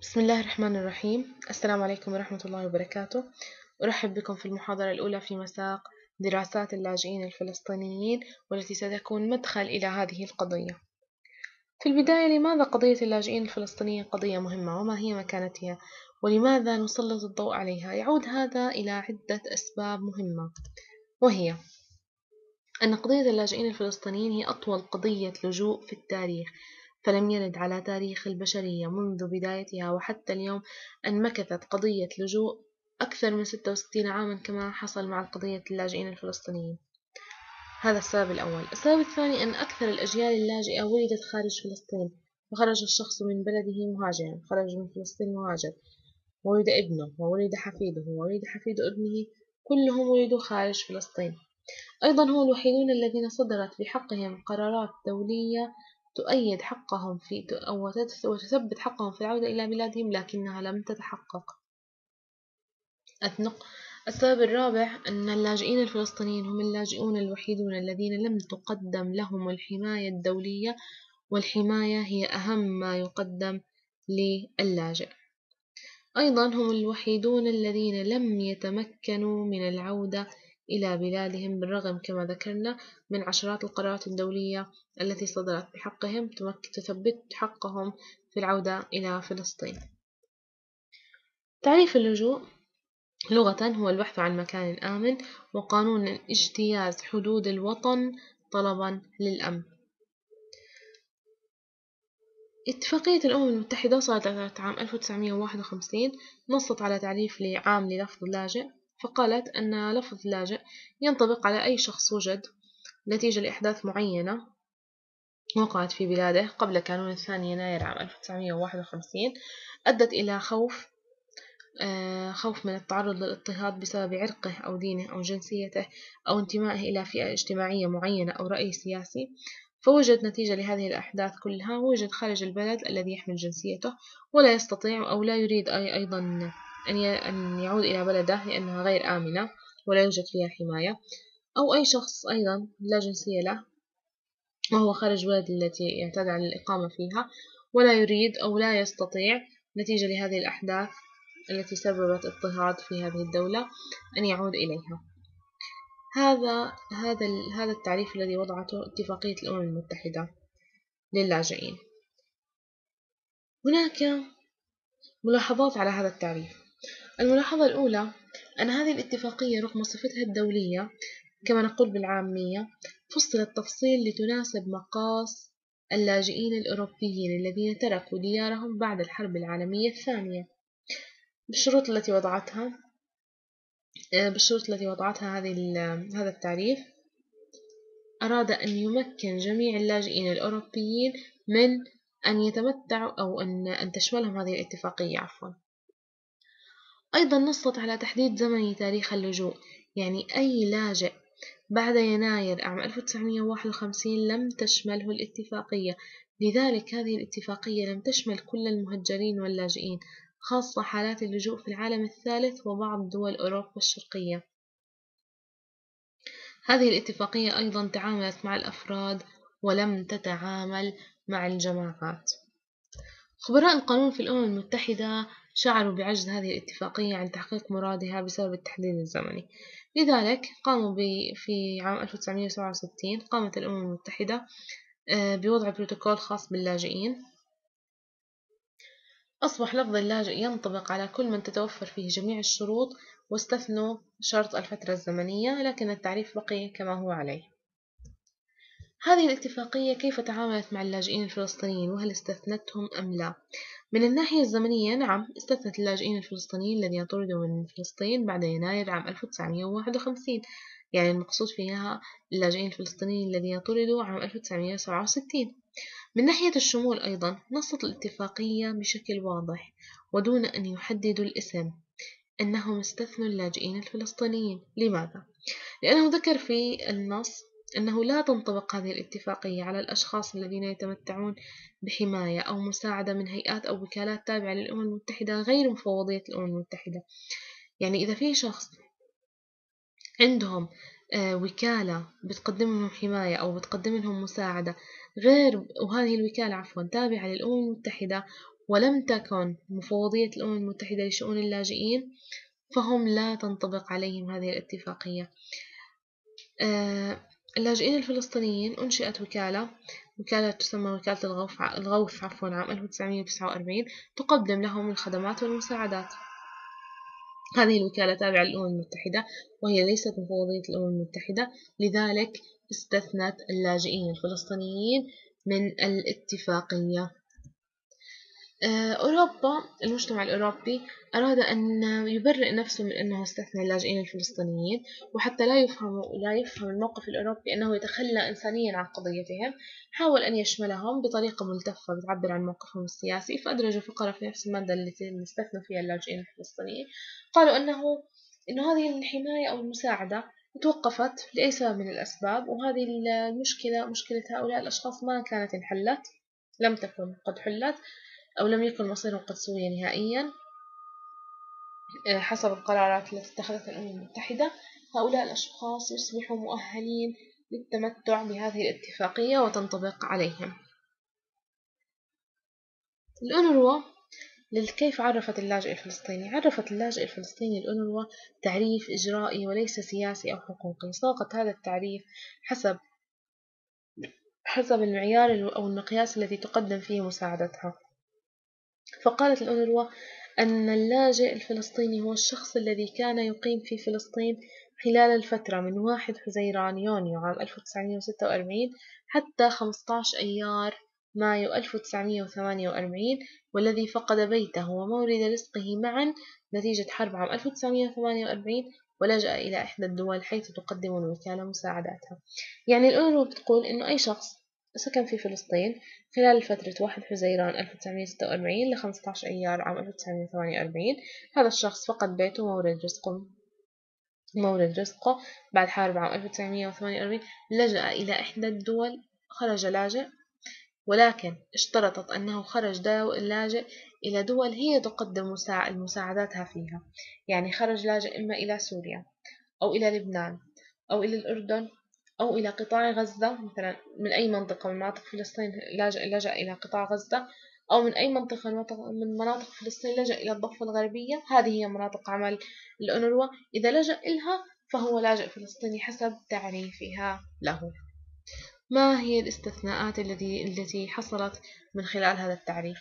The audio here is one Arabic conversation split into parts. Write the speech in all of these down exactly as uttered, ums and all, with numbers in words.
بسم الله الرحمن الرحيم. السلام عليكم ورحمة الله وبركاته. أرحب بكم في المحاضرة الأولى في مساق دراسات اللاجئين الفلسطينيين، والتي ستكون مدخل إلى هذه القضية. في البداية، لماذا قضية اللاجئين الفلسطينيين قضية مهمة؟ وما هي مكانتها؟ ولماذا نسلط الضوء عليها؟ يعود هذا إلى عدة أسباب مهمة، وهي أن قضية اللاجئين الفلسطينيين هي أطول قضية لجوء في التاريخ، فلم يرد على تاريخ البشرية منذ بدايتها وحتى اليوم أن مكثت قضية لجوء أكثر من ستة وستين عاما كما حصل مع قضية اللاجئين الفلسطينيين. هذا السبب الأول. السبب الثاني أن أكثر الأجيال اللاجئة ولدت خارج فلسطين، وخرج الشخص من بلده مهاجرا، خرج من فلسطين مهاجر، وولد ابنه وولد حفيده وولد حفيد ابنه، كلهم ولدوا خارج فلسطين. أيضا هم الوحيدون الذين صدرت بحقهم قرارات دولية تؤيد حقهم في أو وتثبت حقهم في العودة إلى بلادهم، لكنها لم تتحقق. النق- السبب الرابع أن اللاجئين الفلسطينيين هم اللاجئون الوحيدون الذين لم تقدم لهم الحماية الدولية، والحماية هي أهم ما يقدم للاجئ. أيضا هم الوحيدون الذين لم يتمكنوا من العودة إلى بلادهم، بالرغم كما ذكرنا من عشرات القرارات الدولية التي صدرت بحقهم تثبت حقهم في العودة إلى فلسطين. تعريف اللجوء لغة هو البحث عن مكان آمن، وقانون اجتياز حدود الوطن طلبا للأمن. اتفاقية الأمم المتحدة صادرت عام ألف وتسعمائة وواحد وخمسين نصت على تعريف عام للفظ لاجئ، فقالت أن لفظ لاجئ ينطبق على أي شخص وجد نتيجة لأحداث معينة وقعت في بلاده قبل كانون الثاني يناير عام ألف وتسعمائة وواحد وخمسين، أدت إلى خوف خوف من التعرض للاضطهاد بسبب عرقه أو دينه أو جنسيته أو انتمائه إلى فئة اجتماعية معينة أو رأي سياسي، فوجد نتيجة لهذه الأحداث كلها وجد خارج البلد الذي يحمل جنسيته ولا يستطيع أو لا يريد أي أيضا أن يعود إلى بلده لأنها غير آمنة ولا يوجد فيها حماية، أو أي شخص أيضا لا جنسية له وهو خارج بلد التي يعتاد على الإقامة فيها ولا يريد أو لا يستطيع نتيجة لهذه الأحداث التي سببت اضطهاد في هذه الدولة أن يعود إليها. هذا هذا هذا التعريف الذي وضعته اتفاقية الأمم المتحدة للاجئين. هناك ملاحظات على هذا التعريف. الملاحظة الأولى أن هذه الاتفاقية رغم صفتها الدولية كما نقول بالعامية فصلت تفصيل لتناسب مقاس اللاجئين الأوروبيين الذين تركوا ديارهم بعد الحرب العالمية الثانية بالشروط التي وضعتها بالشروط التي وضعتها هذه هذا التعريف. أراد أن يمكن جميع اللاجئين الأوروبيين من أن يتمتعوا أو أن أن تشملهم هذه الاتفاقية عفوا. أيضا نصت على تحديد زمني تاريخ اللجوء، يعني أي لاجئ بعد يناير عام ألف وتسعمائة وواحد وخمسين لم تشمله الاتفاقية، لذلك هذه الاتفاقية لم تشمل كل المهجرين واللاجئين، خاصة حالات اللجوء في العالم الثالث وبعض دول أوروبا الشرقية. هذه الاتفاقية أيضا تعاملت مع الأفراد ولم تتعامل مع الجماعات. خبراء القانون في الأمم المتحدة شعروا بعجز هذه الاتفاقية عن تحقيق مرادها بسبب التحديد الزمني، لذلك قاموا في عام ألف وتسعمائة وسبعة وستين قامت الأمم المتحدة بوضع بروتوكول خاص باللاجئين. أصبح لفظ اللاجئ ينطبق على كل من تتوفر فيه جميع الشروط، واستثنوا شرط الفترة الزمنية، لكن التعريف بقي كما هو عليه. هذه الاتفاقية كيف تعاملت مع اللاجئين الفلسطينيين، وهل استثنتهم أم لا؟ من الناحية الزمنية نعم، استثنت اللاجئين الفلسطينيين الذين طردوا من فلسطين بعد يناير عام ألف وتسعمائة وواحد وخمسين، يعني المقصود فيها اللاجئين الفلسطينيين الذين طردوا عام ألف وتسعمائة وسبعة وستين. من ناحية الشمول أيضا نصت الاتفاقية بشكل واضح ودون أن يحددوا الاسم أنهم استثنوا اللاجئين الفلسطينيين. لماذا؟ لأنه ذكر في النص أنه لا تنطبق هذه الاتفاقية على الأشخاص الذين يتمتعون بحماية أو مساعدة من هيئات أو وكالات تابعة للأمم المتحدة غير مفوضية الأمم المتحدة. يعني إذا في شخص عندهم وكالة بتقدم لهم حماية أو بتقدم لهم مساعدة غير، وهذه الوكالة عفوا تابعة للأمم المتحدة ولم تكن مفوضية الأمم المتحدة لشؤون اللاجئين فهم لا تنطبق عليهم هذه الاتفاقية. آه، اللاجئين الفلسطينيين أنشئت وكالة وكالة تسمى وكالة الغوث الغوث عفوا عام ألف وتسعمئة وتسعة وأربعين تقدم لهم الخدمات والمساعدات. هذه الوكالة تابعة للأمم المتحدة وهي ليست مفوضية الأمم المتحدة، لذلك استثنت اللاجئين الفلسطينيين من الاتفاقية. أوروبا المجتمع الأوروبي أراد أن يبرئ نفسه من أنه استثنى اللاجئين الفلسطينيين، وحتى لا يفهم لا يفهم الموقف الأوروبي أنه يتخلى إنسانيا عن قضيتهم، حاول أن يشملهم بطريقة ملتفة بتعبر عن موقفهم السياسي، فأدرجوا فقرة في نفس المادة التي استثنوا فيها اللاجئين الفلسطينيين. قالوا أنه أنه هذه الحماية أو المساعدة توقفت لأي سبب من الأسباب، وهذه المشكلة مشكلة هؤلاء الأشخاص ما كانت انحلت، لم تكن قد حلت، أو لم يكن مصيرهم قد سوي نهائيا حسب القرارات التي اتخذتها الأمم المتحدة. هؤلاء الأشخاص يصبحوا مؤهلين للتمتع بهذه الاتفاقية وتنطبق عليهم. الأونروا كيف عرفت اللاجئ الفلسطيني؟ عرفت اللاجئ الفلسطيني الأونروا تعريف إجرائي وليس سياسي أو حقوقي. صاغت هذا التعريف حسب حسب المعيار أو المقياس الذي تقدم فيه مساعدتها. فقالت الأونروا أن اللاجئ الفلسطيني هو الشخص الذي كان يقيم في فلسطين خلال الفترة من واحد حزيران يونيو عام ألف وتسعمئة وستة وأربعين حتى خمسة عشر أيار مايو ألف وتسعمئة وثمانية وأربعين، والذي فقد بيته ومورد رزقه معا نتيجة حرب عام ألف وتسعمئة وثمانية وأربعين، ولجأ إلى إحدى الدول حيث تقدم الوكالة مساعداتها. يعني الأونروا بتقول إنه أي شخص سكن في فلسطين خلال فترة واحد حزيران ألف وتسعمئة وستة وأربعين ل خمسة عشر أيار عام ألف وتسعمئة وثمانية وأربعين، هذا الشخص فقد بيته ومورد رزقه مورد رزقه بعد حرب عام ألف وتسعمئة وثمانية وأربعين، لجأ إلى إحدى الدول، خرج لاجئ، ولكن اشترطت أنه خرج لاجئ إلى دول هي تقدم مساعداتها فيها. يعني خرج لاجئ إما إلى سوريا أو إلى لبنان أو إلى الأردن أو إلى قطاع غزة، مثلا من أي منطقة من مناطق فلسطين لجأ, لجأ إلى قطاع غزة، أو من أي منطقة من مناطق فلسطين لجأ إلى الضفة الغربية. هذه هي مناطق عمل الأونروا، إذا لجأ إلها فهو لاجئ فلسطيني حسب تعريفها له. ما هي الاستثناءات التي التي حصلت من خلال هذا التعريف؟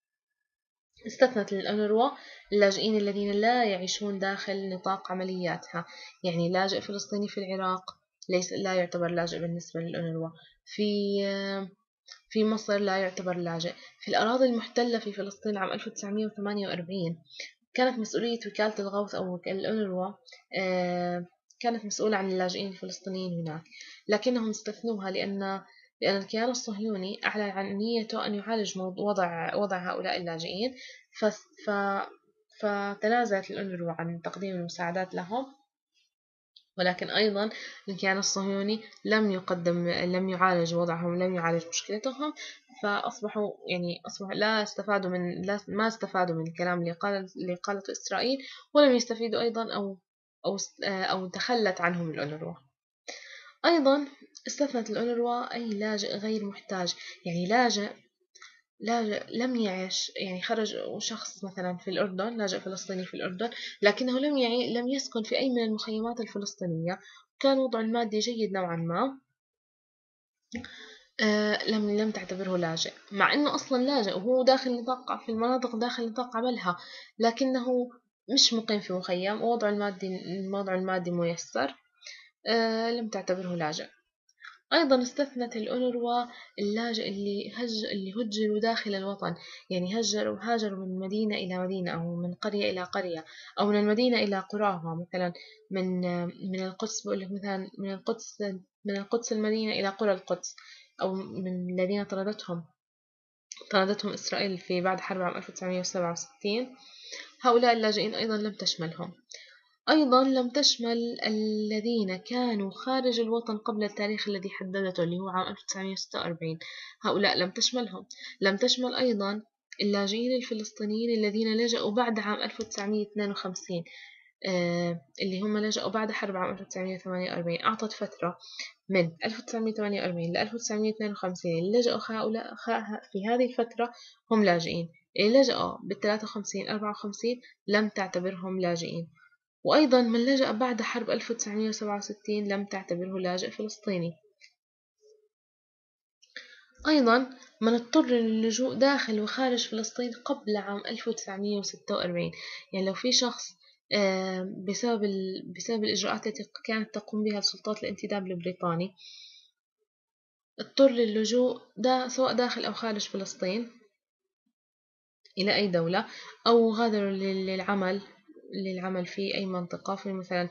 استثنت الأونروا اللاجئين الذين لا يعيشون داخل نطاق عملياتها. يعني لاجئ فلسطيني في العراق ليس لا يعتبر لاجئ بالنسبة للأونروا، في في مصر لا يعتبر لاجئ. في الأراضي المحتلة في فلسطين عام ألف وتسعمئة وثمانية وأربعين كانت مسؤولية وكالة الغوث أو الأونروا كانت مسؤولة عن اللاجئين الفلسطينيين هناك، لكنهم استثنوها لأن لأن الكيان الصهيوني أعلن عن نيته أن يعالج وضع وضع هؤلاء اللاجئين، ف فتنازلت الأونروا عن تقديم المساعدات لهم. ولكن أيضا الكيان الصهيوني لم يقدم لم يعالج وضعهم، لم يعالج مشكلتهم، فأصبحوا يعني أصبحوا لا استفادوا من لا ما استفادوا من الكلام اللي قال اللي قالته إسرائيل، ولم يستفيدوا أيضا أو أو أو تخلت عنهم الأونروا. أيضا استثنت الأونروا أي لاجئ غير محتاج. يعني لاجئ لاجئ لم يعيش، يعني خرج شخص مثلا في الأردن، لاجئ فلسطيني في الأردن، لكنه لم يعي لم يسكن في أي من المخيمات الفلسطينية، كان وضعه المادي جيد نوعا ما، آه لم لم تعتبره لاجئ، مع أنه أصلا لاجئ وهو داخل نطاق في المناطق داخل نطاق عملها، لكنه مش مقيم في مخيم ووضعه المادي وضعه المادي ميسر، آه لم تعتبره لاجئ. أيضا استثنت الأونروا اللاجئ اللي هج اللي هجروا داخل الوطن. يعني هجروا هاجروا من مدينة إلى مدينة أو من قرية إلى قرية أو من المدينة إلى قراها، مثلا من من القدس، بقول لك مثلا من القدس من القدس المدينة إلى قرى القدس، أو من الذين طردتهم طردتهم إسرائيل في بعد حرب عام ألف وتسعمئة وسبعة وستين. هؤلاء اللاجئين أيضا لم تشملهم. أيضا لم تشمل الذين كانوا خارج الوطن قبل التاريخ الذي حددته اللي هو عام ألف وتسعمئة وستة وأربعين، هؤلاء لم تشملهم. لم تشمل أيضا اللاجئين الفلسطينيين الذين لجأوا بعد عام ألف وتسعمئة واثنين وخمسين، آه اللي هم لجأوا بعد حرب عام ألف وتسعمئة وثمانية وأربعين. أعطت فترة من ألف وتسعمئة وثمانية وأربعين ل ألف وتسعمئة واثنين وخمسين اللي لجأوا هؤلاء في هذه الفترة هم لاجئين. اللي لجأوا بالثلاثة وخمسين أربعة وخمسين لم تعتبرهم لاجئين. وأيضا من لجأ بعد حرب ألف وتسعمئة وسبعة وستين لم تعتبره لاجئ فلسطيني. أيضا من اضطر للجوء داخل وخارج فلسطين قبل عام ألف وتسعمئة وستة وأربعين، يعني لو في شخص بسبب بسبب الإجراءات التي كانت تقوم بها السلطات الانتداب البريطاني اضطر للجوء دا سواء داخل أو خارج فلسطين إلى أي دولة، أو غادروا للعمل للعمل في أي منطقة، في مثلا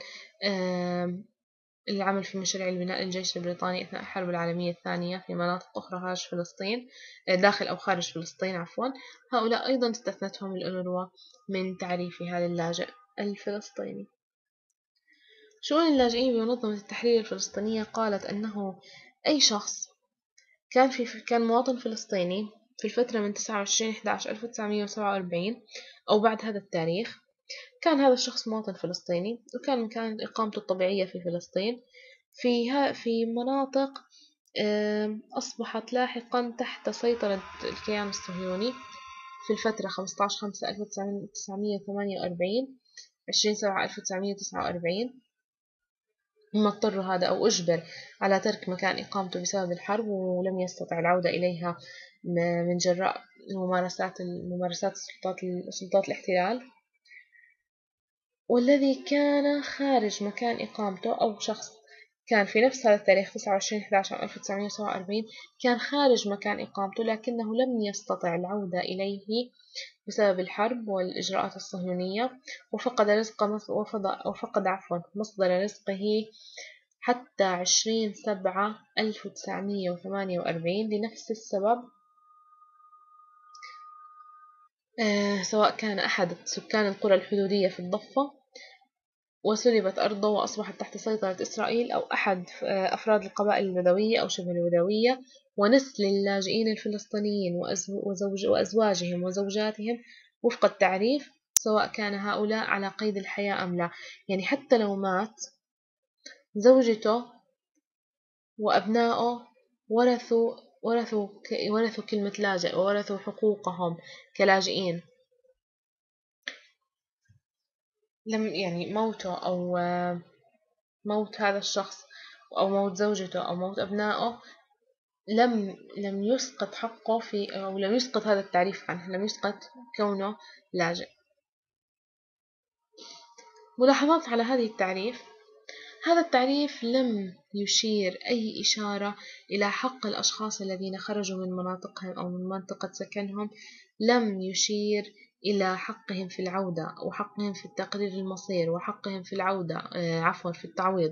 العمل في مشاريع البناء للجيش البريطاني أثناء الحرب العالمية الثانية في مناطق أخرى خارج فلسطين، داخل أو خارج فلسطين عفوا، هؤلاء أيضا استثنتهم الأونروا من تعريفها للاجئ الفلسطيني. شؤون اللاجئين بمنظمة التحرير الفلسطينية قالت أنه أي شخص كان في كان مواطن فلسطيني في الفترة من تسعة وعشرين أحد عشر ألف وتسعمئة وسبعة وأربعين أو بعد هذا التاريخ، كان هذا الشخص مواطن فلسطيني وكان مكان إقامته الطبيعية في فلسطين في في مناطق أصبحت لاحقا تحت سيطرة الكيان الصهيوني في الفترة خمسة عشر خمسة ألف وتسعمئة وثمانية وأربعين عشرين سبعة ألف وتسعمئة وتسعة وأربعين، ثم اضطر هذا أو أجبر على ترك مكان إقامته بسبب الحرب ولم يستطع العودة إليها من جراء ممارسات ممارسات السلطات سلطات الاحتلال. والذي كان خارج مكان إقامته أو شخص كان في نفس هذا التاريخ تسعة وعشرين أحد عشر ألف وتسعمئة وسبعة وأربعين كان خارج مكان إقامته لكنه لم يستطع العودة إليه بسبب الحرب والإجراءات الصهيونية، وفقد رزقه وفقد عفوا مصدر رزقه حتى عشرين سبعة ألف وتسعمئة وثمانية وأربعين لنفس السبب، آه سواء كان أحد سكان القرى الحدودية في الضفة وسلبت أرضه وأصبحت تحت سيطرة إسرائيل، أو أحد أفراد القبائل البدوية أو شبه البدوية ونسل اللاجئين الفلسطينيين وزوج وأزواجهم وزوجاتهم وفق التعريف، سواء كان هؤلاء على قيد الحياة أم لا. يعني حتى لو مات زوجته وأبنائه ورثوا ورثوا ورثوا كلمة لاجئ وورثوا حقوقهم كلاجئين. لم يعني موته أو موت هذا الشخص أو موت زوجته أو موت أبنائه لم لم يسقط حقه في أو لم يسقط هذا التعريف عنه، لم يسقط كونه لاجئ. ملاحظات على هذه التعريف: هذا التعريف لم يشير أي إشارة إلى حق الأشخاص الذين خرجوا من مناطقهم أو من منطقة سكنهم، لم يشير إلى حقهم في العودة وحقهم في التقرير المصير وحقهم في العودة آه عفوا في التعويض.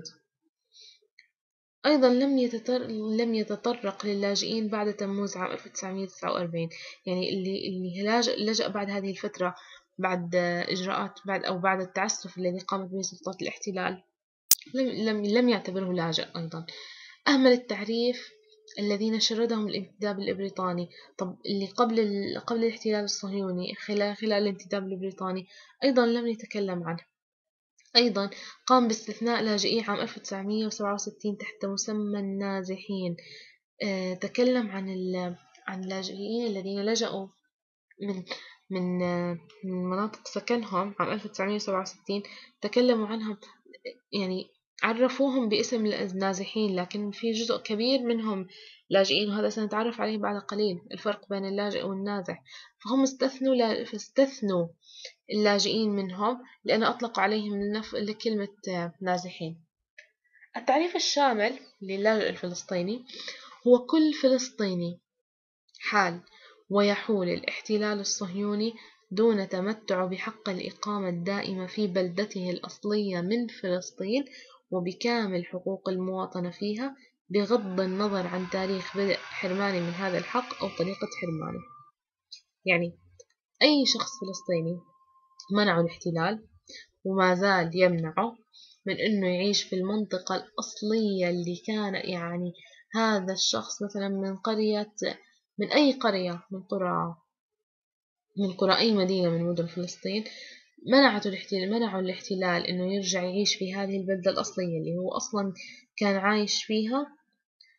أيضا لم يتطر... لم يتطرق للاجئين بعد تموز عام ألف وتسعمئة وتسعة وأربعين، يعني اللي اللي لاجئ لجأ بعد هذه الفترة بعد إجراءات بعد أو بعد التعسف الذي قامت به سلطات الاحتلال لم لم لم يعتبره لاجئ. أيضا أهمل التعريف الذين شردهم الانتداب البريطاني. طب اللي قبل ال... قبل الاحتلال الصهيوني خلال خلال الانتداب البريطاني أيضا لم يتكلم عنه. أيضا قام باستثناء لاجئي عام ألف وتسعمئة وسبعة وستين تحت مسمى النازحين. أه تكلم عن عن اللاجئين الذين لجأوا من من من مناطق سكنهم عام ألف وتسعمئة وسبعة وستين، تكلموا عنهم يعني عرفوهم باسم النازحين، لكن في جزء كبير منهم لاجئين، وهذا سنتعرف عليه بعد قليل الفرق بين اللاجئ والنازح. فهم استثنوا لا فاستثنوا اللاجئين منهم لأن أطلقوا عليهم كلمة نازحين. التعريف الشامل للاجئ الفلسطيني هو كل فلسطيني حال ويحول الاحتلال الصهيوني دون تمتع بحق الإقامة الدائمة في بلدته الأصلية من فلسطين وبكامل حقوق المواطنة فيها بغض النظر عن تاريخ بدء حرمانه من هذا الحق أو طريقة حرمانه. يعني أي شخص فلسطيني منعه الاحتلال وما زال يمنعه من أنه يعيش في المنطقة الأصلية اللي كان يعني هذا الشخص مثلا من قرية من أي قرية من قرى من قرى أي مدينة من مدن فلسطين، منعته الاحتلال منعه الاحتلال أنه يرجع يعيش في هذه البلدة الأصلية اللي هو أصلا كان عايش فيها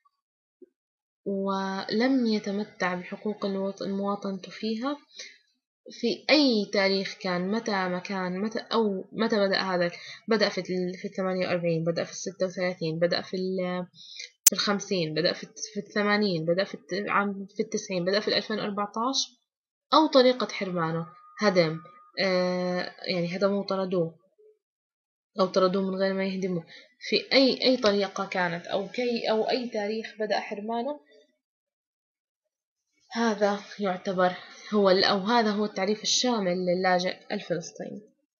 ولم يتمتع بحقوق المواطنة فيها في أي تاريخ كان، متى مكان متى أو متى بدأ هذا، بدأ في في الثمانية وأربعين، بدأ في الستة وثلاثين، بدأ في في الخمسين، بدأ في في الثمانين، بدأ في عام في التسعين، بدأ في الألفين وأربعة عشر، أو طريقة حرمانه هدم، آه يعني هدموه طردوه أو طردوه من غير ما يهدموه، في أي أي طريقة كانت، أو كي أو أي تاريخ بدأ حرمانه، هذا يعتبر هو أو هذا هو التعريف الشامل للاجئ الفلسطيني.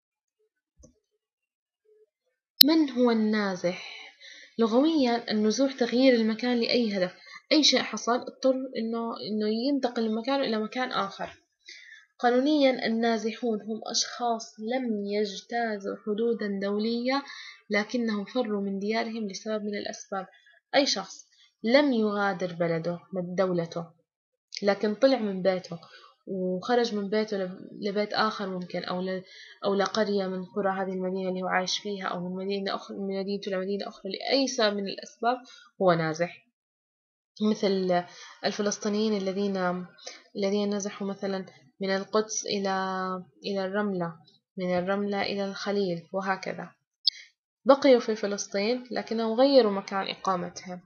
من هو النازح؟ لغويا النزوح تغيير المكان لأي هدف، أي شيء حصل اضطر إنه إنه ينتقل من مكانه إلى مكان آخر. قانونيا النازحون هم أشخاص لم يجتازوا حدودا دولية لكنهم فروا من ديارهم لسبب من الأسباب. أي شخص لم يغادر بلده من دولته لكن طلع من بيته وخرج من بيته لبيت آخر ممكن، أو ل... أو لقرية من قرى هذه المدينة اللي هو عايش فيها، أو من مدينة أخرى من مدينته لمدينة أخرى لأي سبب من الأسباب، هو نازح. مثل الفلسطينيين الذين الذين نزحوا مثلا من القدس إلى إلى الرملة، من الرملة إلى الخليل، وهكذا بقيوا في فلسطين لكنهم غيروا مكان إقامتهم.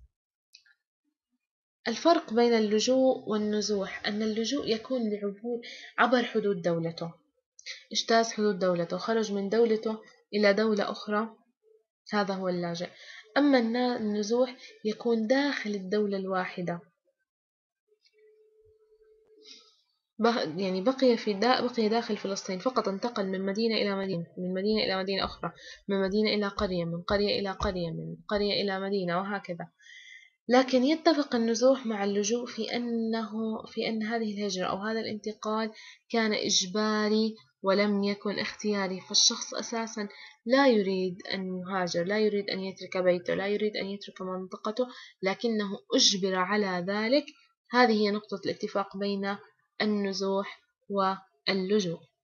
الفرق بين اللجوء والنزوح أن اللجوء يكون بعبور عبر حدود دولته، اجتاز حدود دولته، خرج من دولته إلى دولة أخرى، هذا هو اللاجئ. أما النزوح يكون داخل الدولة الواحدة، يعني بقي في دا بقي داخل فلسطين فقط، انتقل من مدينة إلى مدينة، من مدينة إلى مدينة أخرى، من مدينة إلى قرية، من قرية إلى قرية، من قرية إلى مدينة، وهكذا. لكن يتفق النزوح مع اللجوء في أنه في أن هذه الهجرة أو هذا الانتقال كان إجباري ولم يكن اختياري، فالشخص أساسا لا يريد أن يهاجر، لا يريد أن يترك بيته، لا يريد أن يترك منطقته، لكنه أجبر على ذلك. هذه هي نقطة الاتفاق بين النزوح واللجوء.